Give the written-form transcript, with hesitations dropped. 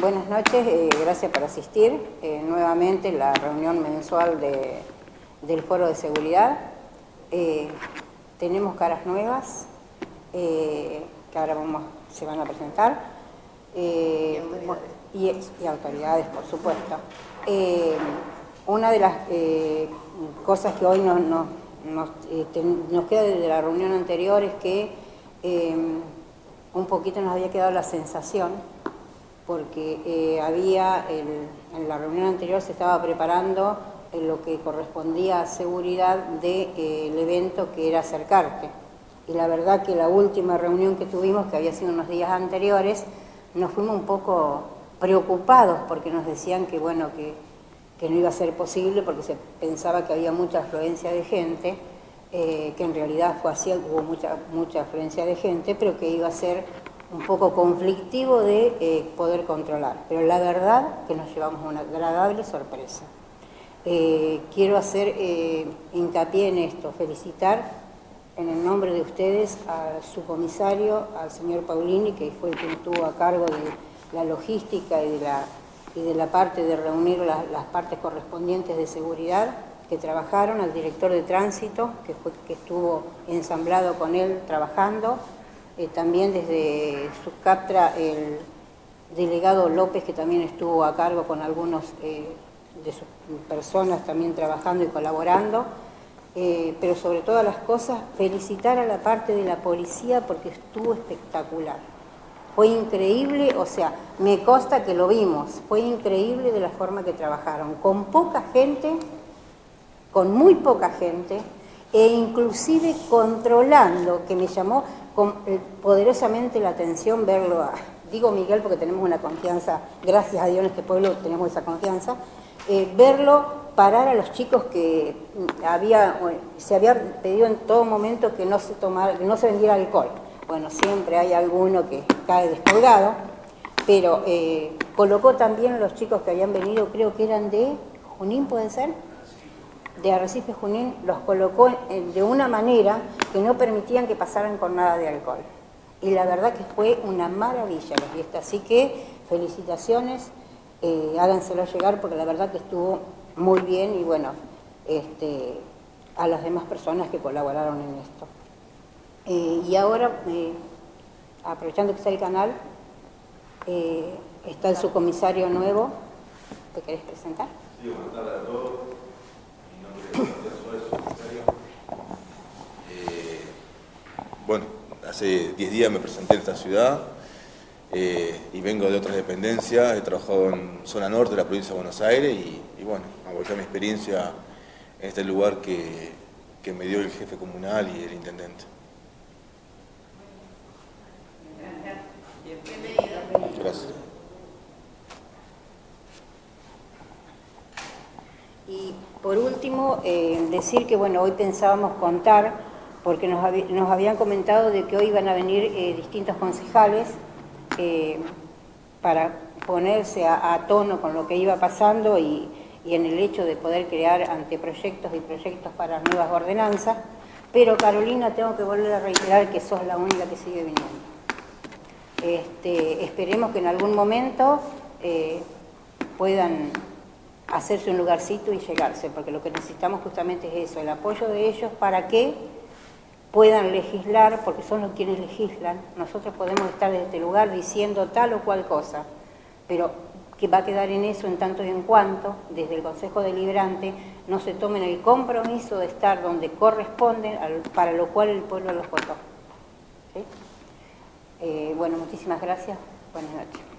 Buenas noches, gracias por asistir nuevamente a la reunión mensual del Foro de Seguridad. Tenemos caras nuevas que ahora se van a presentar y autoridades, por supuesto. Una de las cosas que hoy nos queda de la reunión anterior es que un poquito nos había quedado la sensación, porque en la reunión anterior se estaba preparando lo que correspondía a seguridad del evento que era Acercarte. Y la verdad que la última reunión que tuvimos, que había sido unos días anteriores, nos fuimos un poco preocupados porque nos decían que, bueno, que no iba a ser posible porque se pensaba que había mucha afluencia de gente, que en realidad fue así, hubo mucha afluencia de gente, pero que iba a ser un poco conflictivo de poder controlar. Pero la verdad que nos llevamos una agradable sorpresa. Quiero hacer hincapié en esto, felicitar en el nombre de ustedes a su comisario, al señor Paulini, que fue el que estuvo a cargo de la logística y de la parte de reunir las partes correspondientes de seguridad que trabajaron, al director de tránsito, que estuvo ensamblado con él trabajando, también desde Subcaptra el delegado López, que también estuvo a cargo con algunos de sus personas también trabajando y colaborando, pero sobre todas las cosas felicitar a la parte de la policía porque estuvo espectacular. Fue increíble, o sea, me consta que lo vimos, fue increíble de la forma que trabajaron, con poca gente, con muy poca gente, e inclusive controlando, que me llamó poderosamente la atención verlo, digo Miguel porque tenemos una confianza, gracias a Dios en este pueblo tenemos esa confianza, verlo parar a los chicos que se había pedido en todo momento que no se vendiera alcohol. Bueno, siempre hay alguno que cae descolgado, pero colocó también a los chicos que habían venido, creo que eran de Junín, ¿puede ser? De Arrecife Junín, los colocó de una manera que no permitían que pasaran con nada de alcohol. Y la verdad que fue una maravilla la fiesta, así que felicitaciones, háganselo llegar porque la verdad que estuvo muy bien y bueno, a las demás personas que colaboraron en esto. Y ahora, aprovechando que está el canal, está el subcomisario nuevo. ¿Te querés presentar? Sí, buenas tardes a todos. Mi nombre es Matías Suárez, subcomisario. Bueno, hace 10 días me presenté en esta ciudad y vengo de otras dependencias. He trabajado en zona norte de la provincia de Buenos Aires y bueno, a volcar mi experiencia en este lugar que me dio el jefe comunal y el intendente. Gracias. Y por último, decir que bueno, hoy pensábamos contar, porque nos habían comentado de que hoy iban a venir distintos concejales para ponerse a tono con lo que iba pasando y en el hecho de poder crear anteproyectos y proyectos para nuevas ordenanzas, pero Carolina, tengo que volver a reiterar que sos la única que sigue viniendo. Esperemos que en algún momento puedan hacerse un lugarcito y llegarse, porque lo que necesitamos justamente es eso, el apoyo de ellos para que puedan legislar, porque son los quienes legislan. Nosotros podemos estar desde este lugar diciendo tal o cual cosa, pero que va a quedar en eso en tanto y en cuanto, desde el Consejo Deliberante, no se tomen el compromiso de estar donde corresponden, para lo cual el pueblo los votó. ¿Sí? Bueno, muchísimas gracias. Buenas noches.